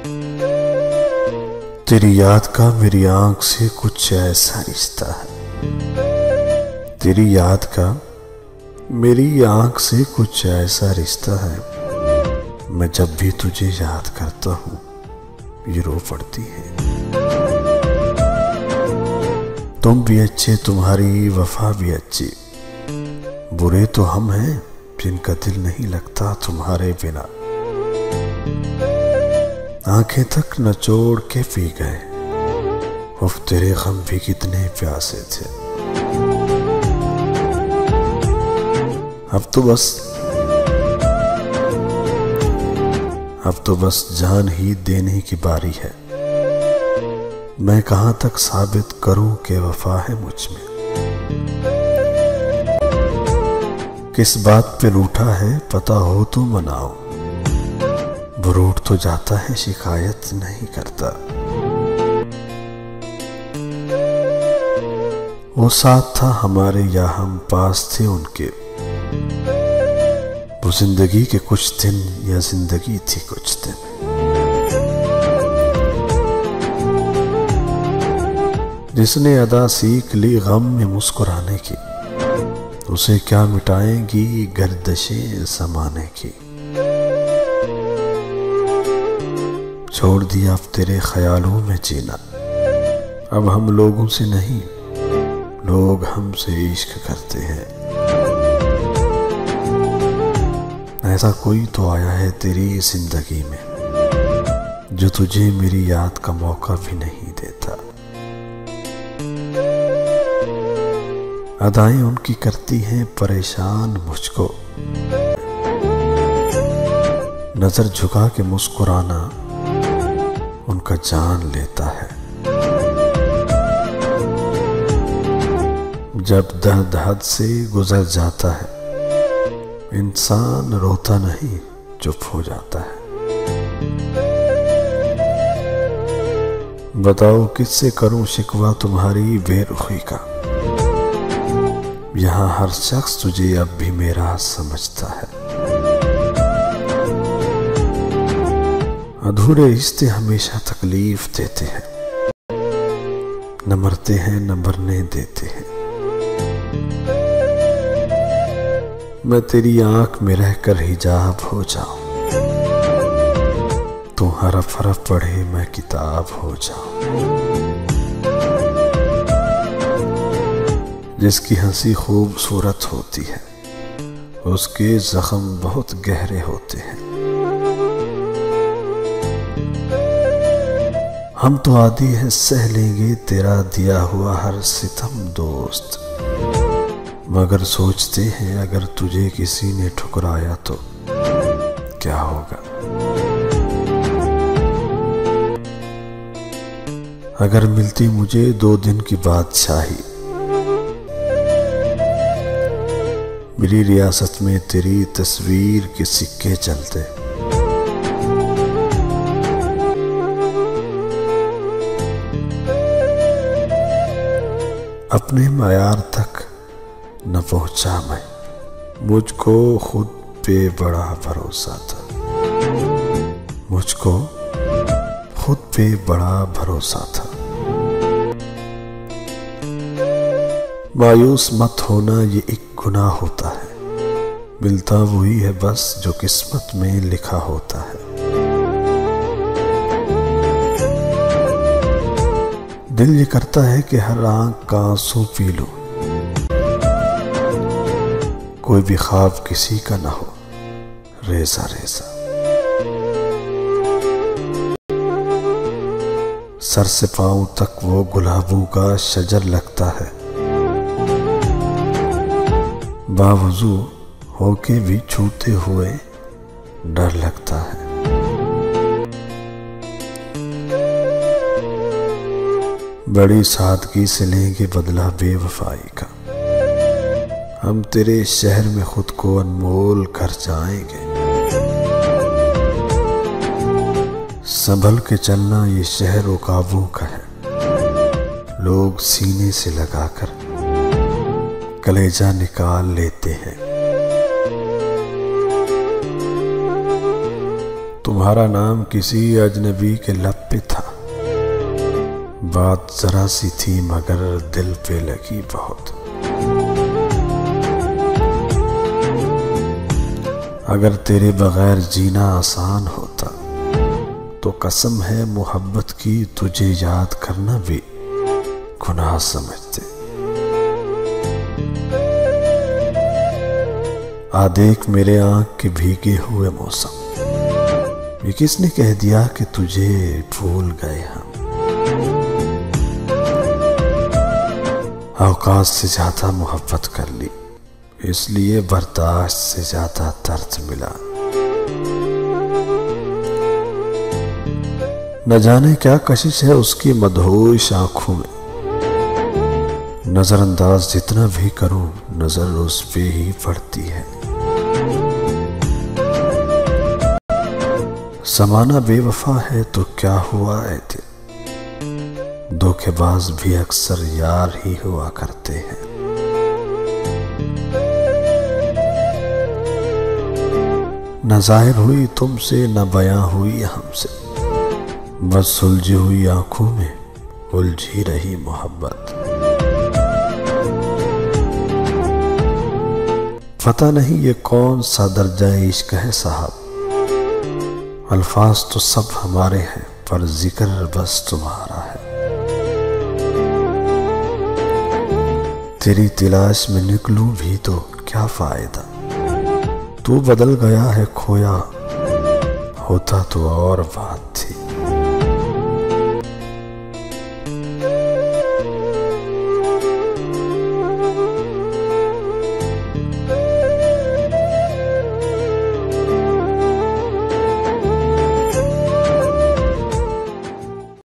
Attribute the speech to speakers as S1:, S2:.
S1: तेरी याद का मेरी आंख से कुछ ऐसा रिश्ता है। तेरी याद का मेरी आंख से कुछ ऐसा रिश्ता है। मैं जब भी तुझे याद करता हूँ ये रो पड़ती है। तुम भी अच्छे, तुम्हारी वफा भी अच्छी। बुरे तो हम हैं जिनका दिल नहीं लगता तुम्हारे बिना। आंखें तक नचोड़ के पी गए, उफ तेरे गम भी कितने प्यासे थे। अब तो बस जान ही देने की बारी है। मैं कहां तक साबित करूं कि वफा है मुझ में। किस बात पे रूठा है पता हो तो मनाओ। वो रूठ तो जाता है, शिकायत नहीं करता। वो साथ था हमारे या हम पास थे उनके। वो जिंदगी के कुछ दिन या जिंदगी थी कुछ दिन। जिसने अदा सीख ली गम में मुस्कुराने की, उसे क्या मिटाएंगी गर्दिशें ज़माने की। छोड़ दिया अब तेरे ख्यालों में जीना। अब हम लोगों से नहीं, लोग हमसे इश्क करते हैं। ऐसा कोई तो आया है तेरी जिंदगी में जो तुझे मेरी याद का मौका भी नहीं देता। अदाएं उनकी करती हैं परेशान मुझको। नजर झुका के मुस्कुराना उनका जान लेता है। जब दर्द हद से गुजर जाता है, इंसान रोता नहीं चुप हो जाता है। बताओ किससे करूं शिकवा तुम्हारी बेरुखी का। यहाँ हर शख्स तुझे अब भी मेरा समझता है। अधूरे रिश्ते हमेशा तकलीफ देते हैं, न मरते हैं न मरने देते हैं। मैं तेरी आंख में रहकर हिजाब हो जाऊं, तू हरफ हरफ पढ़े मैं किताब हो जाऊं। जिसकी हंसी खूबसूरत होती है, उसके जख्म बहुत गहरे होते हैं। हम तो आदी है सह लेंगे तेरा दिया हुआ हर सितम दोस्त, मगर सोचते हैं अगर तुझे किसी ने ठुकराया तो क्या होगा। अगर मिलती मुझे 2 दिन की बादशाही, मेरी रियासत में तेरी तस्वीर के सिक्के चलते। अपने मयार तक न पहुंचा मैं, मुझको खुद पे बड़ा भरोसा था। मुझको खुद पे बड़ा भरोसा था। मायूस मत होना ये एक गुनाह होता है। मिलता वही है बस जो किस्मत में लिखा होता है। दिल ये करता है कि हर आंख का आंसू पी लूं, कोई भी ख्वाब किसी का ना हो रेजा रेजा। सर से पांव तक वो गुलाबों का शजर लगता है। बावजू होके भी छूते हुए डर लगता है। बड़ी सादगी से लेंगे बदला बेवफाई का। हम तेरे शहर में खुद को अनमोल कर जाएंगे। संभल के चलना ये शहर उकाबों का है। लोग सीने से लगाकर कलेजा निकाल लेते हैं। तुम्हारा नाम किसी अजनबी के लब पे था। बात जरा सी थी मगर दिल पे लगी बहुत। अगर तेरे बगैर जीना आसान होता तो कसम है मोहब्बत की तुझे याद करना भी गुनाह समझते। आ देख मेरे आंख के भीगे हुए मौसम, ये किसने कह दिया कि तुझे भूल गए हम। औकात से ज्यादा मोहब्बत कर ली, इसलिए बर्दाश्त से ज्यादा दर्द मिला। न जाने क्या कशिश है उसकी मदहोश आंखों में, नजरअंदाज जितना भी करूं नजर उस पे ही पड़ती है। समाना बेवफा है तो क्या हुआ है दिल, धोखेबाज भी अक्सर यार ही हुआ करते हैं। न जाहिर हुई तुमसे न बयां हुई हमसे, बस सुलझी हुई आंखों में उलझी रही मोहब्बत। पता नहीं ये कौन सा दर्जा इश्क है साहब, अल्फाज तो सब हमारे हैं पर जिक्र बस तुम्हारा है। तेरी तलाश में निकलूं भी तो क्या फायदा, तू बदल गया है खोया होता तो और बात थी।